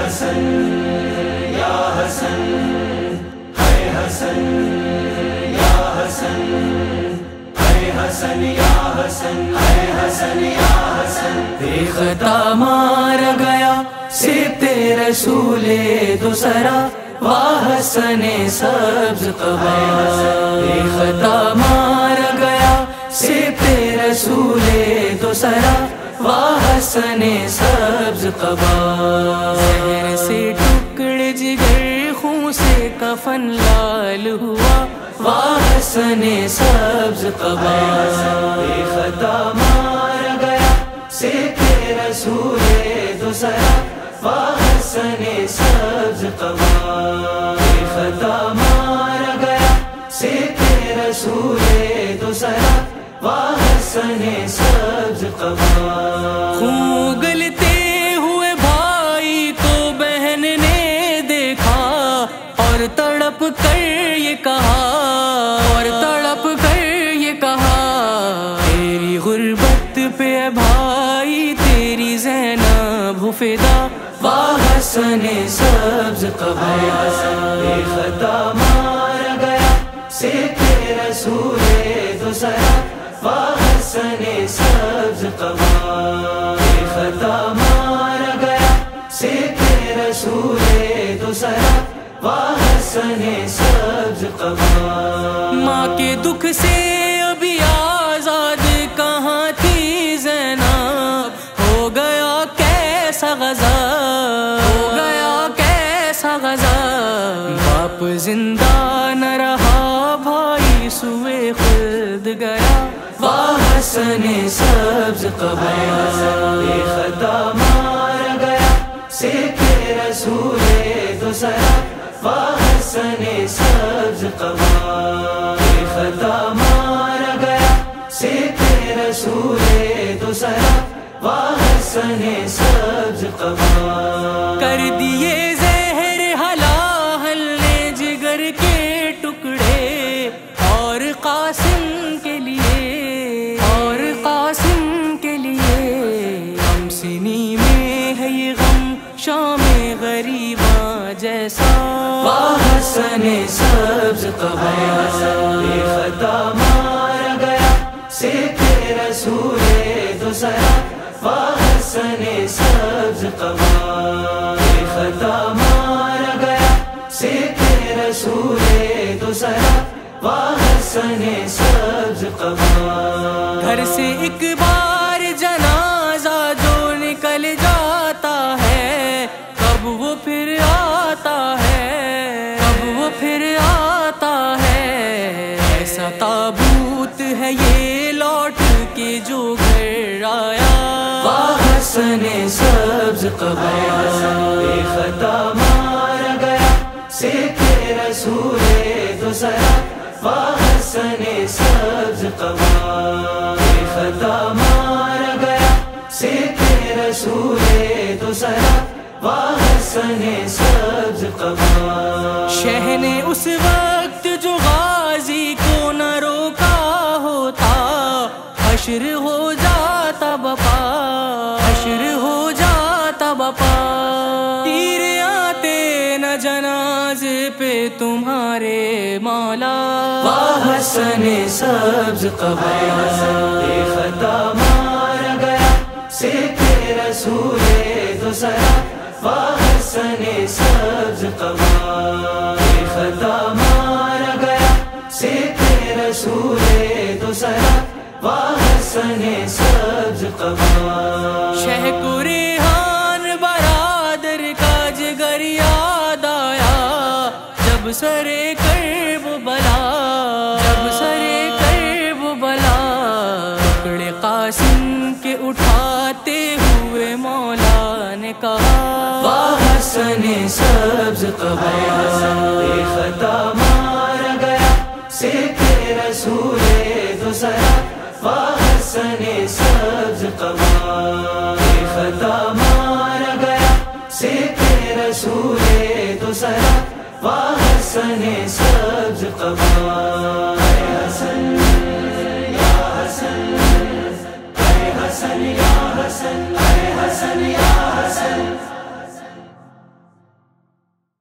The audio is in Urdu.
حسن یا حسن، ہے حسن یا حسن، ہے حسن یا حسن، ہے حسن یا حسن. بے خطا مارا گیا سبط رسول دوسرا، واہ حسن سبز قبا. بے خطا مارا گیا سبط رسول دوسرا، واہ حسن سبز قبا. زہر سے ٹکڑے جگر، خون سے کفن لال ہوا، واہ حسن سبز قبا. بے خطا مارا گیا سبط رسول دوسرا، واہ حسن سبز قبا. بے خطا مارا گیا سبط رسول دوسرا، واہ حسن سبز قبا. خون گلتے ہوئے بھائی کو بہن نے دیکھا، اور تڑپ کر یہ کہا، اور تڑپ کر یہ کہا، تیری غربت پہ بھائی تیری زینب فدا، واہ حسن سبز قبا. بے خطا مارا گیا سبط رسول دوسرا، واہ حسن سبز قبا. بے خطا مارا گیا سبط رسول دوسرا، واہ حسن سبز قبا. ماں کے دکھ سے ابھی آزاد کہاں تھی زینب، ہو گیا کیسا غزا، ہو گیا کیسا غزا. باپ زندہ نہ رہا، بھائی سوئے خود گیا، واہ حسن سبز قبا. بے خطا مارا گیا سبط رسول دوسرا، واہ حسن سبز قبا. بے خطا مارا گیا سبط رسول دوسرا، واہ حسن سبز قبا. کر دیے زہر ہلاہل نے جگر کے ٹکڑے، اور قاسم کے لیے، اور قاسم کے لیے. ہم سینی میں ہے یہ غم شام غریباں جیسا، واہ حسن سبز قبا. بے خطا مارا گیا سبط رسول دوسرا، واہ حسن سبز قبا. بے خطا مارا گیا سبط رسول دوسرا، واہ حسن سبز قبا. گھر سے ایک بار جنازہ جو نکل جاتا ہے، کب وہ پھر آتا ہے، کب وہ پھر آتا ہے. ایسا تابوت ہے یہ لوٹ کے جو گھر آیا، واہ حسن سبز قبا. بے خطا مارا گیا سبط رسول دوسرا، واہ حسن سبز قبا. بے خطا مارا گیا سبط رسول دوسرا، واہ حسن سبز قبا. شہ نے اس وقت جو غازی کو نہ روکا ہوتا، حشر ہو جاتا بپا، حشر ہو جاتا بپا. تیر آتے نہ جنازے پہ تمہارے مولا، واہ حسن سبز قبا. بے خطا مارا گیا سبط رسول دوسرا، واہ حسن سبز قبا. بے خطا مارا گیا سبط رسول دوسرا، واہ حسن سبز قبا. شہ کو ریحان برادر کا جگر یاد آیا، جب سرے کرب بلا، جب سرے کرب بلا. ٹکڑے قاسم کے اٹھاتے ہوئے مولا نے کہا، واہ حسن سبز قبا. بے خطا مارا گیا سبط رسول دوسرا، واہ حسن سبز قبا. بے خطا مارا گیا سبط رسول دوسرا، واہ حسن سبز قبا.